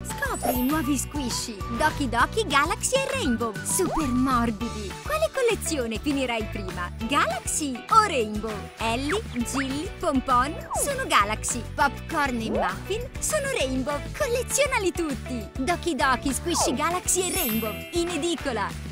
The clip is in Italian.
Scopri i nuovi squishy Doki Doki Galaxy e Rainbow, super morbidi. Quale collezione finirai prima? Galaxy o Rainbow? Ellie, Gilly, Pompon sono Galaxy. Popcorn e Muffin sono Rainbow. Collezionali tutti! Doki Doki Squishy Galaxy e Rainbow in edicola.